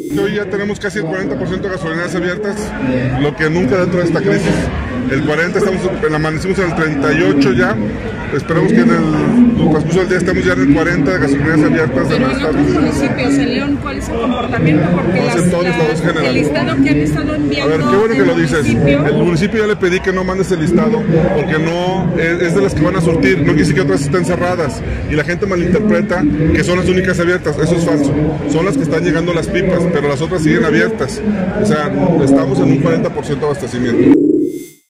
Hoy ya tenemos casi el 40% de gasolineras abiertas, lo que nunca dentro de esta crisis. El 40, amanecimos en el 38 ya. Esperemos que en el transcurso del día estemos ya en el 40 de gasolineras abiertas. Pero en otros municipios, en León, ¿cuál es el comportamiento? Porque en todos los lados general. el listado que han estado enviando. A ver, qué bueno que lo dices. El municipio ya le pedí que no mandes el listado, porque no es de las que van a surtir. No quiere decir que otras estén cerradas. Y la gente malinterpreta que son las únicas abiertas. Eso es falso. Son las que están llegando las pipas, pero las otras siguen abiertas. O sea, estamos en un 40% de abastecimiento.